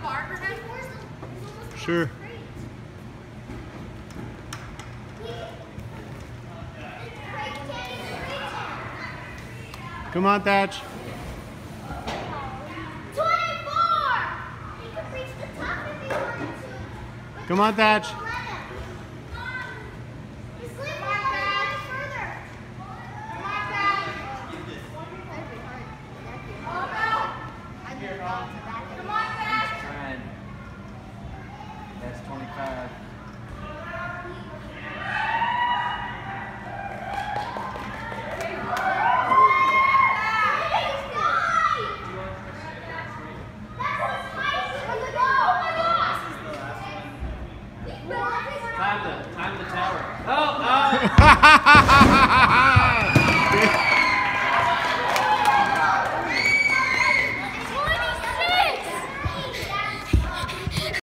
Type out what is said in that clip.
Sure. Come on, Thatch. 24! He could reach the top if he wanted to. Come on, Thatch. He's slipping further. Come on, Thatch. Come on, Thatch. That's 25.